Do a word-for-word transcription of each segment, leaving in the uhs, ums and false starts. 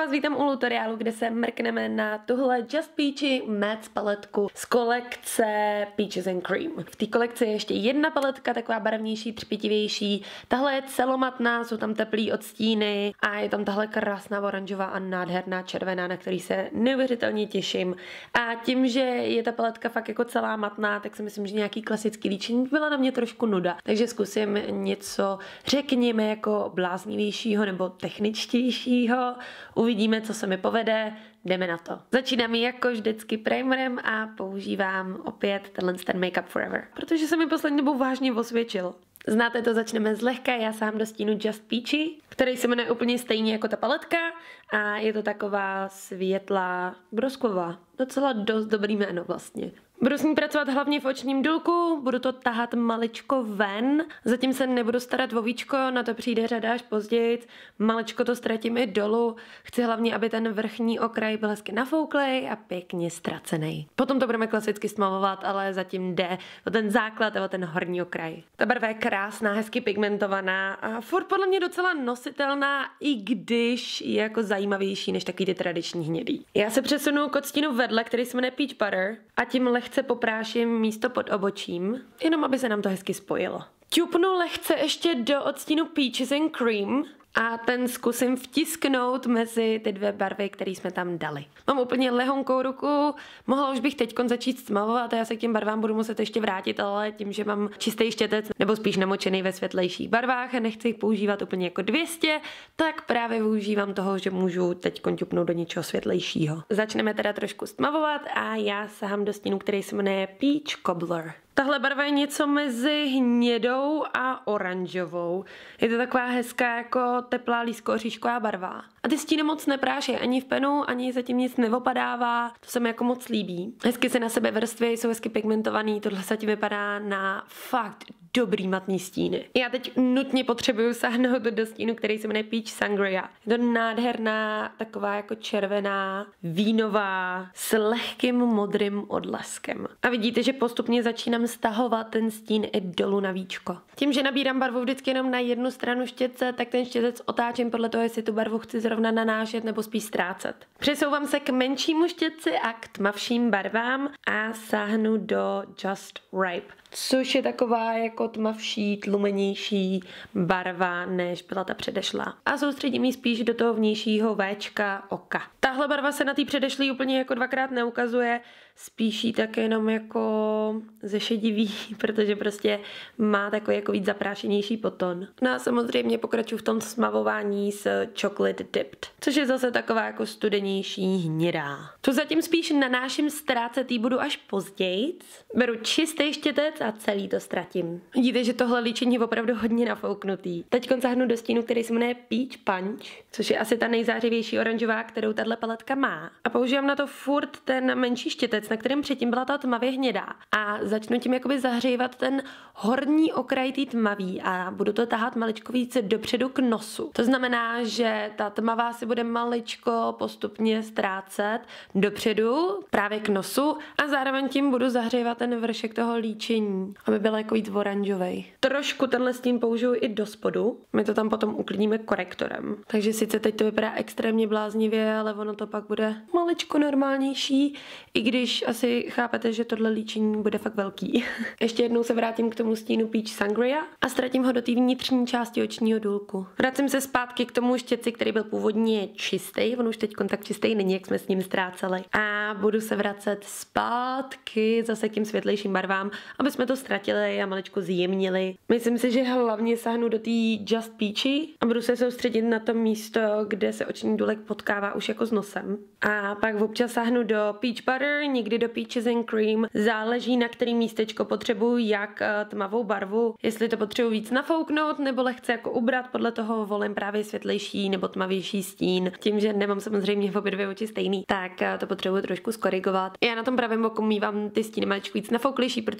vás vítám u tutoriálu, kde se mrkneme na tuhle Just Peachy Matte paletku z kolekce Peaches and Cream. V té kolekci je ještě jedna paletka, taková barevnější, třpitivější. Tahle je celomatná, jsou tam teplý odstíny a je tam tahle krásná oranžová a nádherná červená, na který se neuvěřitelně těším. A tím, že je ta paletka fakt jako celá matná, tak si myslím, že nějaký klasický líčení byla na mě trošku nuda. Takže zkusím něco, řekněme, jako bláznivějšího nebo techničtějšího. Uvidíme, co se mi povede, jdeme na to. Začínám jako vždycky primerem a používám opět tenhle ten Make Up Forever, protože se mi poslední dobou vážně osvědčil. Znáte to, začneme zlehka, já sám do stínu Just Peachy, který se jmenuje úplně stejně jako ta paletka a je to taková světlá brosková. Docela dost dobrý jméno vlastně. Budu s ní pracovat hlavně v očním důlku, budu to tahat maličko ven, zatím se nebudu starat o víčko, na to přijde řada až později, maličko to ztratím i dolů, chci hlavně, aby ten vrchní okraj byl hezky nafouklej a pěkně ztracený. Potom to budeme klasicky stmavovat, ale zatím jde o ten základ a o ten horní okraj. Ta barva je krásná, hezky pigmentovaná a furt podle mě docela nositelná, i když je jako zajímavější než takový ty tradiční hnědý. Já se přesunu k odstínu vedle, který se jmenuje Peach Butter a tím lehce popráším místo pod obočím, jenom aby se nám to hezky spojilo. Ťupnu lehce ještě do odstínu Peaches and Cream a ten zkusím vtisknout mezi ty dvě barvy, které jsme tam dali. Mám úplně lehonkou ruku, mohla už bych teď začít stmavovat a já se k těm barvám budu muset ještě vrátit, ale tím, že mám čistý štětec nebo spíš namočený ve světlejších barvách a nechci jich používat úplně jako dvě stě, tak právě využívám toho, že můžu teď ťupnout do něčeho světlejšího. Začneme teda trošku stmavovat a já sahám do stínu, který se jmenuje Peach Cobbler. Tahle barva je něco mezi hnědou a oranžovou. Je to taková hezká jako teplá lísko-oříšková barva. A ty stíny moc nepráší ani v penu, ani zatím nic neopadává. To se mi jako moc líbí. Hezky se na sebe vrstvy, jsou hezky pigmentovaný, tohle zatím vypadá na fakt dobrý matný stíny. Já teď nutně potřebuju sáhnout do stínu, který se jmenuje Peach Sangria. Je to nádherná, taková jako červená, vínová, s lehkým modrým odleskem. A vidíte, že postupně začínám stahovat ten stín i dolů na víčko. Tím, že nabírám barvu vždycky jenom na jednu stranu štětce, tak ten štětec otáčím podle toho, jestli tu barvu chci zrovna nanášet nebo spíš ztrácet. Přesouvám se k menšímu štětci a k tmavším barvám a sáhnu do Just Ripe, což je taková jako tmavší, tlumenější barva, než byla ta předešlá. A soustředím ji spíš do toho vnějšího véčka oka. Tahle barva se na té předešlý úplně jako dvakrát neukazuje, spíš jí tak jenom jako zešedivý, protože prostě má takový jako víc zaprášenější poton. No a samozřejmě pokračuju v tom smavování s chocolate dipped, což je zase taková jako studenější hnědá. Tu zatím spíš nanáším ztrácet, jí budu až později. Beru čistý štětec a celý to ztratím. Vidíte, že tohle líčení je opravdu hodně nafouknutý. Teď sáhnu do stínu, který se jmenuje Peach Punch, což je asi ta nejzářivější oranžová, kterou tahle paletka má. A používám na to furt ten menší štětec, na kterém předtím byla ta tmavě hnědá. A začnu tím jakoby zahřívat ten horní okraj té tmavý a budu to tahat maličko více dopředu k nosu. To znamená, že ta tmavá si bude maličko postupně ztrácet dopředu právě k nosu a zároveň tím budu zahřívat ten vršek toho líčení, aby byl jako víc oranžovej. Trošku tenhle stín použiju i do spodu. My to tam potom uklidníme korektorem. Takže sice teď to vypadá extrémně bláznivě, ale ono to pak bude maličko normálnější, i když asi chápete, že tohle líčení bude fakt velký. Ještě jednou se vrátím k tomu stínu Peach Sangria a ztratím ho do té vnitřní části očního důlku. Vracím se zpátky k tomu štětci, který byl původně čistý, on už teď tak čistý není, jak jsme s ním ztráceli. A budu se vracet zpátky zase k tím světlejším barvám, aby jsme to ztratili a maličko zjemnili. Myslím si, že hlavně sáhnu do té Just Peachy a budu se soustředit na to místo, kde se oční důlek potkává už jako s nosem. A pak občas sáhnu do Peach Butter, někdy do Peaches and Cream. Záleží, na který místečko potřebuji, jak tmavou barvu. Jestli to potřebuji víc nafouknout nebo lehce jako ubrat, podle toho volím právě světlejší nebo tmavější stín. Tím, že nemám samozřejmě v obě dvě oči stejný, tak to potřebuji trošku skorigovat. Já na tom pravém boku mívám ty stíny maličko víc nafouklejší, protože mám zase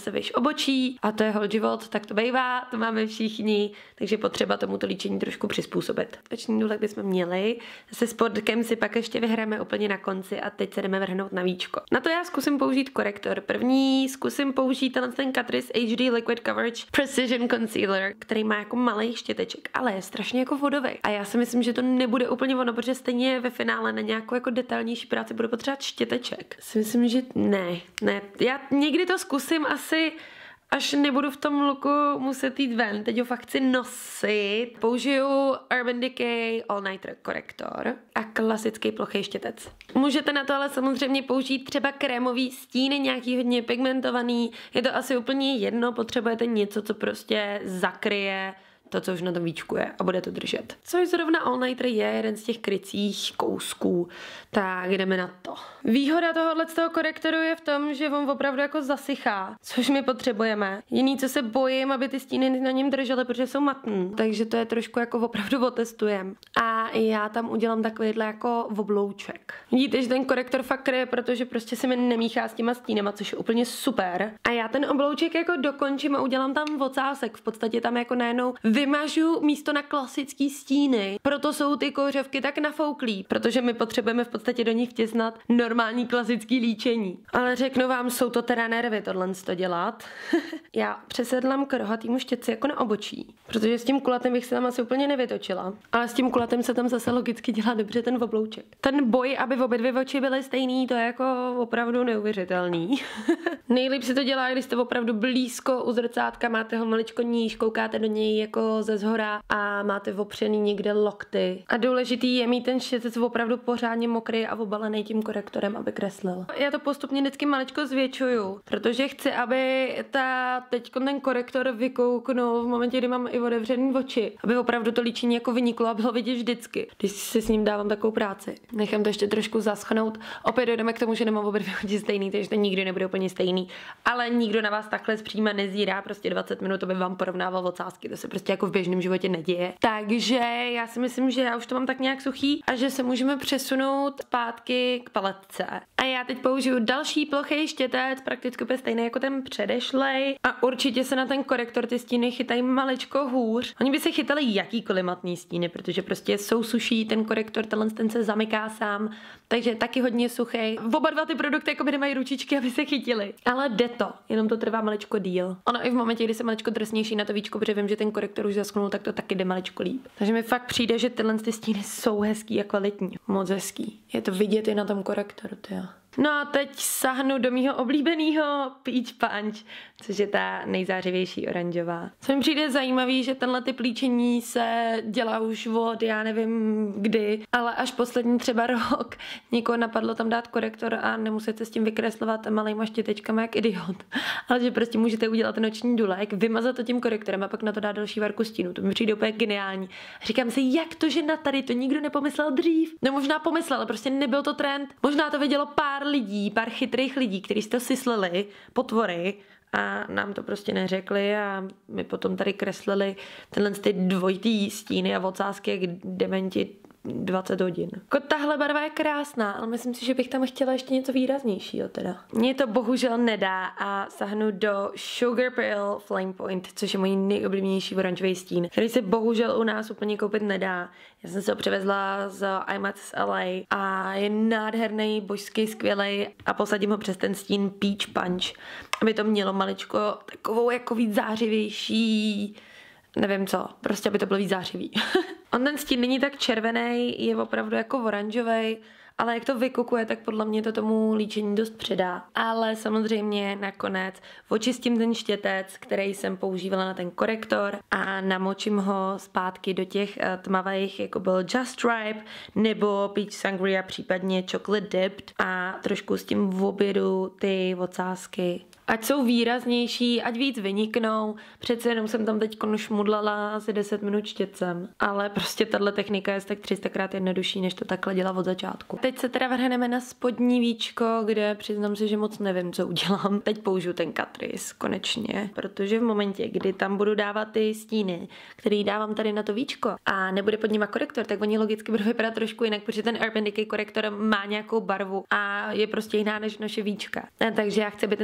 zase vyš obočí a to je hol život, tak to bývá, to máme všichni, takže potřeba tomuto líčení trošku přizpůsobit. Oční důlek bychom měli, se spodkem si pak ještě vyhráme úplně na konci a teď se jdeme vrhnout na víčko. Na to já zkusím použít korektor. První zkusím použít ten, ten Catrice H D Liquid Coverage Precision Concealer, který má jako malý štěteček, ale je strašně jako vodový. A já si myslím, že to nebude úplně ono, protože stejně ve finále na nějakou jako detailnější práci budu potřebovat štěteček. Si myslím, že ne, ne. Já někdy to zkusím asi, až nebudu v tom looku muset jít ven. Teď ho fakt chci nosit. Použiju Urban Decay All Night korektor a klasický plochý štětec. Můžete na to ale samozřejmě použít třeba krémový stíny, nějaký hodně pigmentovaný. Je to asi úplně jedno, potřebujete něco, co prostě zakryje to, co už na tom víčku je a bude to držet. Což zrovna All Nighter je jeden z těch krycích kousků. Tak jdeme na to. Výhoda tohohle z toho korektoru je v tom, že on opravdu jako zasychá, což my potřebujeme. Jiný, co se bojím, aby ty stíny na něm držely, protože jsou matný. Takže to je trošku jako opravdu otestujem. A já tam udělám takovýhle jako oblouček. Vidíte, že ten korektor fakt kryje, protože prostě se mi nemíchá s těma stínama, což je úplně super. A já ten oblouček jako dokončím a udělám tam ocásek. V podstatě tam jako najednou vymažu místo na klasický stíny. Proto jsou ty kouřovky tak nafouklý, protože my potřebujeme v podstatě do nich vtěsnat normální klasický líčení. Ale řeknu vám, jsou to teda nervy tohle to dělat. Já přesedlám k rohatýmu štětci jako na obočí, protože s tím kulatem bych se tam asi úplně nevytočila. Ale s tím kulatem se tam zase logicky dělá dobře ten oblouček. Ten boj, aby obě dvě oči byly stejný, to je jako opravdu neuvěřitelný. Nejlíp se to dělá, když jste opravdu blízko u zrcátka, máte ho maličko níž, koukáte do něj jako ze zhora a máte opřený někde lokty. A důležitý je mít ten štětec opravdu pořádně mokrý a obalený tím korektorem, aby kreslil. Já to postupně vždycky maličko zvětšuju, protože chci, aby ta teďko ten korektor vykouknul v momentě, kdy mám i otevřený oči, aby opravdu to líčení jako vyniklo a bylo vidět vždycky, když si s ním dávám takovou práci. Nechám to ještě trošku zaschnout. Opět dojdeme k tomu, že nemám obě dvě oči stejný, takže to nikdy nebude úplně stejný, ale nikdo na vás takhle zpříma nezírá, prostě dvacet minut, aby vám porovnával ocásky, to se prostě jako v běžném životě neděje. Takže já si myslím, že já už to mám tak nějak suchý a že se můžeme přesunout zpátky k paletce. A já teď použiju další plochý štětec, prakticky úplně stejný jako ten předešlej a určitě se na ten korektor ty stíny chytají maličko hůř. Oni by se chytali jakýkoliv matný stíny, protože prostě jsou suší, ten korektor tenhle ten se zamyká sám, takže taky hodně suchý. Oba dva ty produkty jako by nemají ručičky, aby se chytily. Ale jde to, jenom to trvá maličko díl. Ono i v momentě, kdy se maličko drsnější na to víčko, protože vím, že ten korektor už zaschnul, tak to taky jde maličko líp. Takže mi fakt přijde, že tyhle ty stíny jsou hezký a kvalitní. Moc hezký. Je to vidět i na tom korektoru, tyjo. No a teď sahnu do mýho oblíbeného Peach Punch, což je ta nejzářivější oranžová. Co mi přijde zajímavý, že tenhle typ líčení se dělá už od já nevím kdy, ale až poslední třeba rok někoho napadlo tam dát korektor a nemusíte s tím vykreslovat malejma štětečkama jak idiot. Ale že prostě můžete udělat noční důlek, vymazat to tím korektorem a pak na to dát další varku stínu. To mi přijde úplně geniální. A říkám si, jak to, že na tady to nikdo nepomyslel dřív. No možná pomyslel, ale prostě nebyl to trend. Možná to vědělo pár lidí, pár chytrých lidí, kteří si to syslili, potvory, a nám to prostě neřekli a my potom tady kreslili tenhle ty dvojitý stíny a ocásky jak dementi dvacet hodin. Jako tahle barva je krásná, ale myslím si, že bych tam chtěla ještě něco výraznějšího teda. Mně to bohužel nedá a sahnu do Sugar Pearl Flame Point, což je můj nejoblíbenější oranžový stín, který se bohužel u nás úplně koupit nedá. Já jsem se ho přivezla z IMAX z L A a je nádherný, božský, skvělej a posadím ho přes ten stín Peach Punch, aby to mělo maličko takovou jako víc zářivější, nevím co, prostě aby to bylo víc zářivý. On ten stín není tak červený, je opravdu jako oranžový, ale jak to vykukuje, tak podle mě to tomu líčení dost přidá. Ale samozřejmě nakonec očistím ten štětec, který jsem používala na ten korektor a namočím ho zpátky do těch tmavých, jako byl Just Ripe nebo Peach Sangria, případně Chocolate Dipped a trošku s tím v obědu ty ocásky. Ať jsou výraznější, ať víc vyniknou, přece jenom jsem tam teď šmudlala asi deset minut štětcem, ale prostě tahle technika je tak tři sta krát jednodušší, než to takhle dělat od začátku. Teď se teda vrhneme na spodní víčko, kde přiznám si, že moc nevím, co udělám. Teď použiju ten Catrice, konečně, protože v momentě, kdy tam budu dávat ty stíny, který dávám tady na to víčko a nebude pod nima korektor, tak oni logicky budou vypadat trošku jinak, protože ten Urban Decay korektor má nějakou barvu a je prostě jiná než naše víčka. A takže já chci, aby ten spodek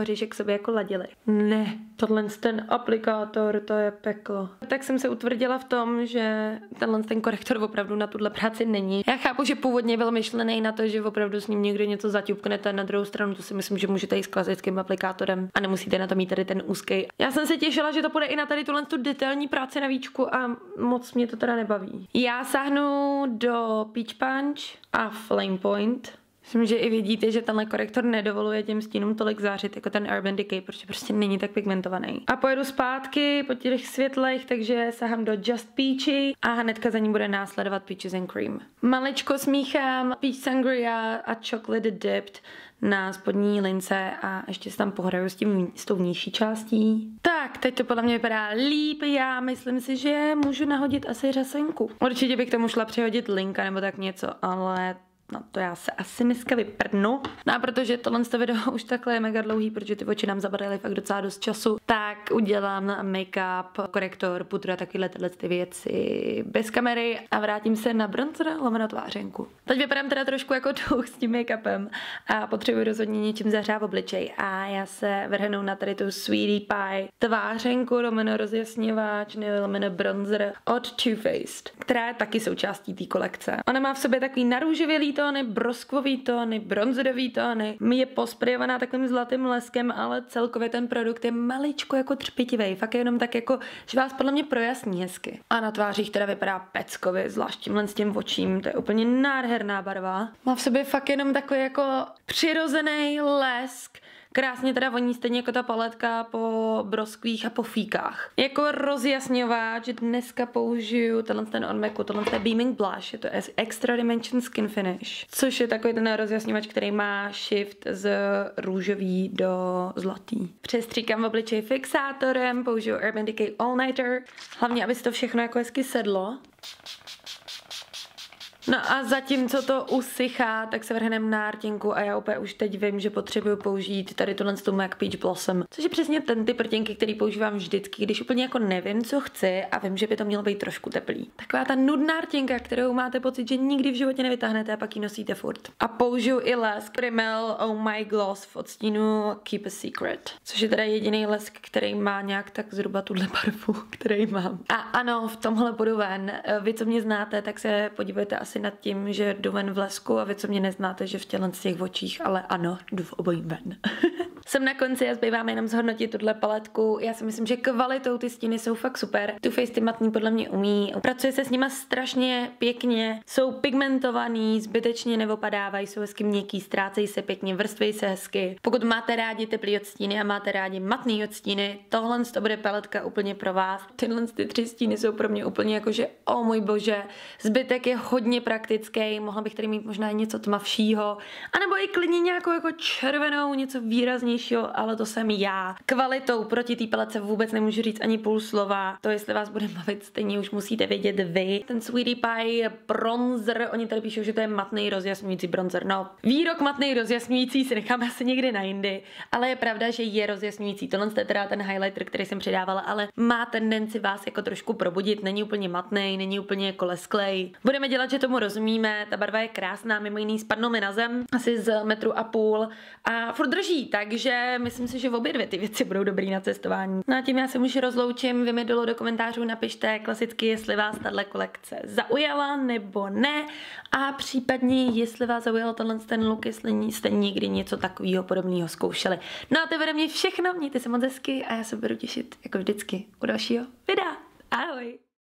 oříšek k sobě jako ladily. Ne, tohle ten aplikátor, to je peklo. Tak jsem se utvrdila v tom, že tenhle ten korektor opravdu na tuhle práci není. Já chápu, že původně byl myšlený na to, že opravdu s ním někdy něco zaťupknete, na druhou stranu to si myslím, že můžete jít s klasickým aplikátorem a nemusíte na to mít tady ten úzký. Já jsem se těšila, že to půjde i na tady tuhle tu detailní práci na víčku a moc mě to teda nebaví. Já sáhnu do Peach Punch a Flame Point. Myslím, že i vidíte, že tenhle korektor nedovoluje těm stínům tolik zářit jako ten Urban Decay, protože prostě není tak pigmentovaný. A pojedu zpátky po těch světlech, takže sahám do Just Peachy a hnedka za ní bude následovat Peaches and Cream. Maličko smíchám Peach Sangria a Chocolate Dipped na spodní lince a ještě se tam pohraju s, tím, s tou vnější částí. Tak, teď to podle mě vypadá líp, já myslím si, že můžu nahodit asi řasenku. Určitě bych k tomu šla přihodit linka nebo tak něco, ale no to já se asi dneska vyprdnu. No a protože tohle video už takhle je mega dlouhý, protože ty oči nám zabadaly fakt docela dost času, tak udělám make-up, korektor, pudra, takovéhle tyhle ty věci bez kamery a vrátím se na bronzer, lomeno tvářenku. Teď vypadám teda trošku jako duch s tím make-upem a potřebuji rozhodně něčím zahřát obličej a já se vrhnu na tady tu Sweetie Pie tvářenku, lomeno rozjasňováč nebo lomeno bronzer od Too Faced, která je taky součástí té kolekce. Ona má v sobě takový narůžovělý tóny, broskvový tóny, bronzerový tóny. Je posprejovaná takovým zlatým leskem, ale celkově ten produkt je maličko jako třpitivej. Fakt je jenom tak jako, že vás podle mě projasní hezky. A na tvářích teda vypadá peckově, zvlášť tímhle s tím očím. To je úplně nádherná barva. Má v sobě fakt jenom takový jako přirozený lesk. Krásně teda voní stejně jako ta paletka po broskvích a po fíkách. Jako rozjasňováč dneska použiju tenhle ten od Macu, tenhle ten Beaming Blush, je to Extra Dimension Skin Finish, což je takový ten rozjasňovač, který má shift z růžový do zlatý. Přestříkám v obličeji fixátorem, použiju Urban Decay All Nighter, hlavně aby si to všechno jako hezky sedlo. No a zatímco to usychá, tak se vrhneme na rtěnku a já úplně už teď vím, že potřebuju použít tady tuhle tu MAC Peach Blossom, což je přesně ten typ rtěnky, který používám vždycky, když úplně jako nevím, co chci a vím, že by to mělo být trošku teplý. Taková ta nudná rtěnka, kterou máte pocit, že nikdy v životě nevytáhnete a pak ji nosíte furt. A použiju i lesk Rimmel Oh My Gloss v odstínu Keep a Secret, což je teda jediný lesk, který má nějak tak zhruba tuhle barvu, který mám. A ano, v tomhle půjdu ven. Vy, co mě znáte, tak se podívejte asi nad tím, že jdu ven v lesku a vy, co mě neznáte, že v těchto těch očích, ale ano, jdu v obojím ven. Jsem na konci a zbývám jenom zhodnotit tuhle paletku. Já si myslím, že kvalitou ty stíny jsou fakt super. Too Faced ty matný podle mě umí. Pracuje se s nima strašně pěkně. Jsou pigmentovaný, zbytečně neopadávají, jsou hezky měkký, ztrácejí se pěkně, vrství se hezky. Pokud máte rádi teplý odstíny a máte rádi matný odstíny, tohle to bude paletka úplně pro vás. Tyhle ty tři stíny jsou pro mě úplně jako, že o můj bože, zbytek je hodně praktický. Mohla bych tady mít možná něco tmavšího, anebo i klidně nějakou jako červenou, něco výraznějšího, ale to jsem já. Kvalitou proti té paletce vůbec nemůžu říct ani půl slova. To, jestli vás bude bavit, stejně už musíte vědět vy. Ten Sweetie Pie bronzer, oni tady píšou, že to je matný rozjasňující bronzer. No, výrok matný rozjasňující si necháme asi někdy na jindy, ale je pravda, že je rozjasňující. Tohle je teda ten highlighter, který jsem přidávala, ale má tendenci vás jako trošku probudit. Není úplně matný, není úplně jako lesklej. Budeme dělat, že tomu rozumíme. Ta barva je krásná, mimo jiný spadnou mi na zem asi z metru a půl a furt drží, takže myslím si, že v obě dvě ty věci budou dobrý na cestování. No a tím já se už rozloučím, vy mi dolů do komentářů napište klasicky, jestli vás tahle kolekce zaujala nebo ne a případně jestli vás zaujal tenhle ten look, jestli jste někdy něco takového podobného zkoušeli. No a to bude mě všechno, mějte se moc hezky a já se budu těšit jako vždycky u dalšího videa. Ahoj!